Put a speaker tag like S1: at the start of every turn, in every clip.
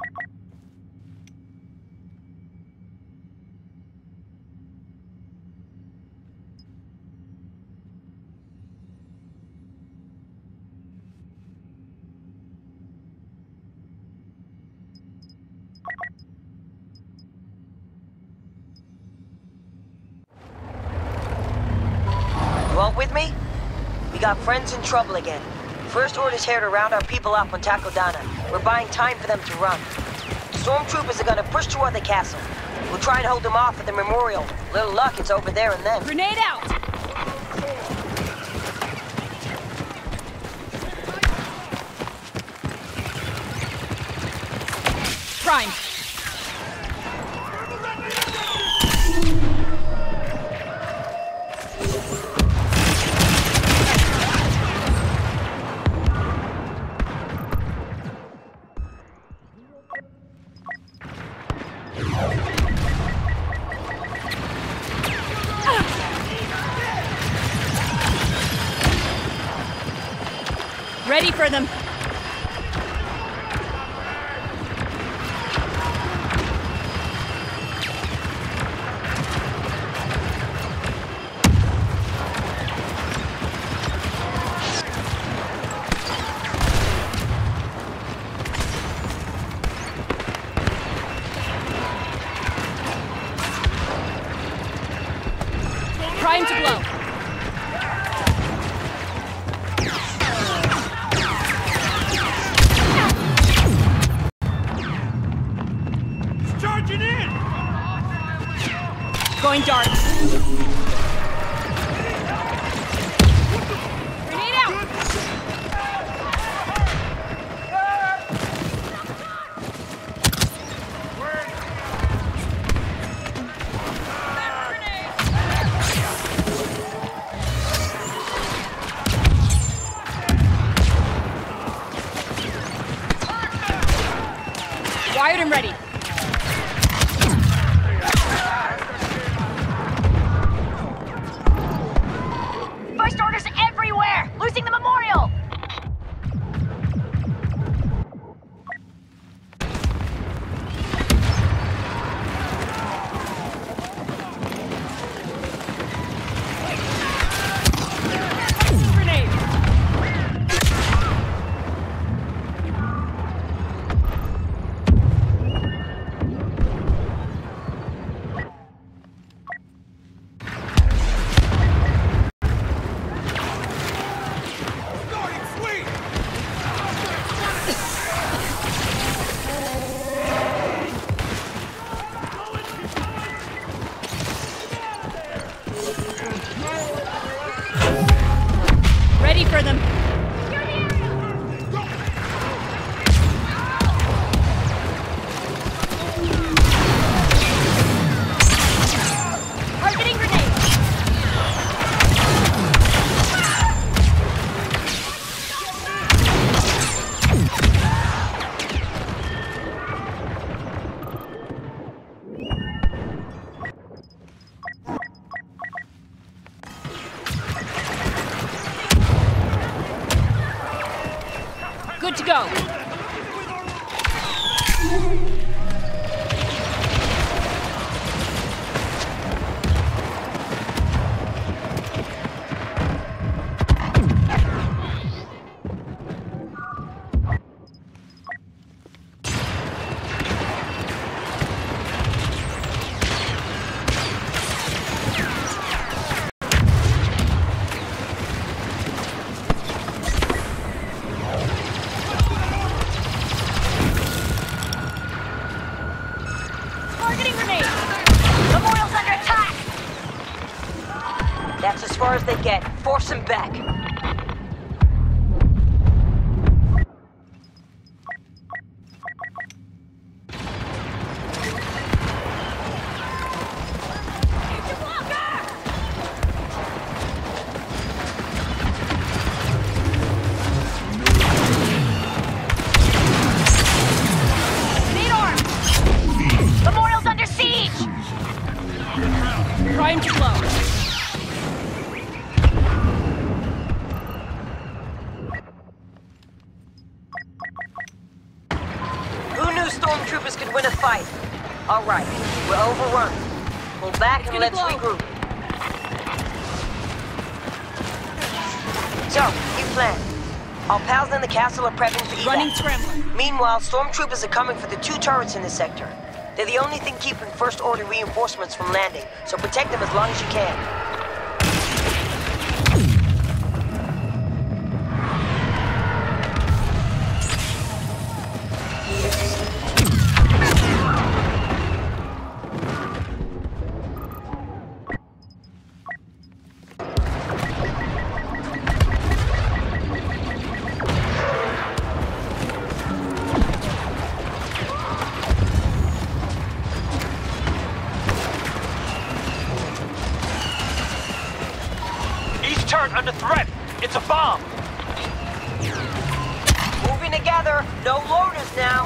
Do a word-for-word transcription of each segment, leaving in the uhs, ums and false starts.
S1: With me? We got friends in trouble again. First Order's here to round our people up on Takodana. We're buying time for them to run. Stormtroopers are gonna push toward the castle. We'll try and hold them off at the memorial. Little luck, it's over there and then.
S2: Grenade out! Prime. Ready for them. Prime to blow. Going dark. Grenade out! Wired and ready. Ready for them. Targeting grenade. Good to go.
S1: That's as far as they get. Force them back.
S2: Need arms! Memorial's under siege! Prime to blow.
S1: stormtroopers could win a fight. All right, we're overrun. Pull back and let's regroup. So, new plan. Our pals in the castle are prepping for evac.
S2: Running scrambler.
S1: Meanwhile, stormtroopers are coming for the two turrets in this sector. They're the only thing keeping First Order reinforcements from landing, so protect them as long as you can.
S3: Turret under threat! It's a bomb!
S1: Moving together, no loaders now.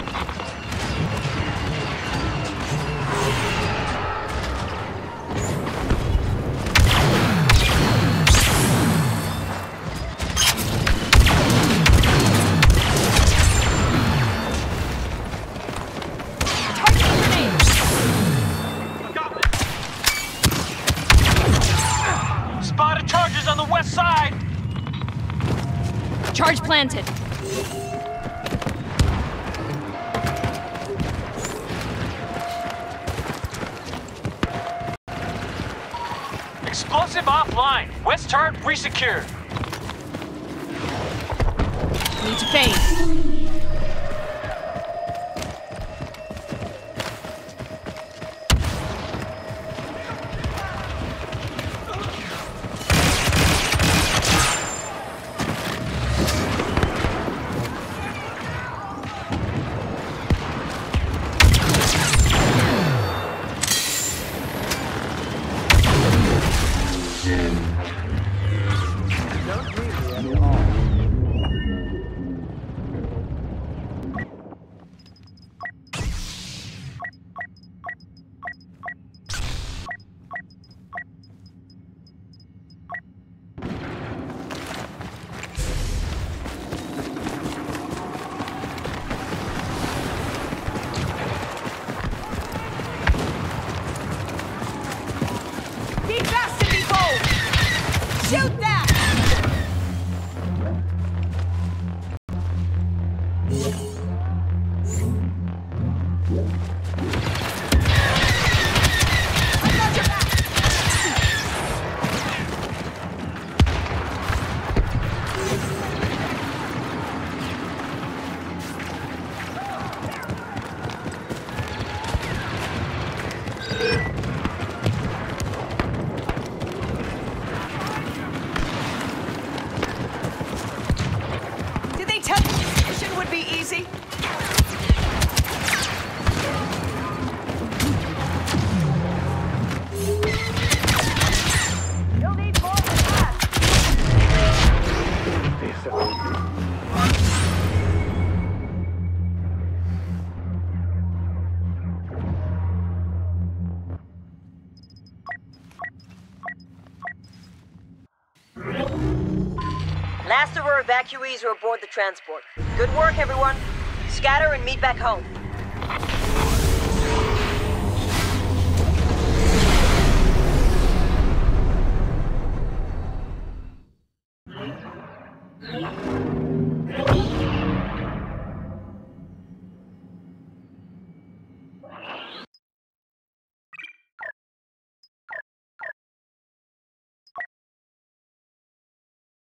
S3: Spotted charges on the west side!
S2: Charge planted.
S3: Explosive offline. West turret resecured.
S2: Need to phase. Shoot that!
S1: Last of our evacuees are aboard the transport. Good work, everyone. Scatter and meet back home.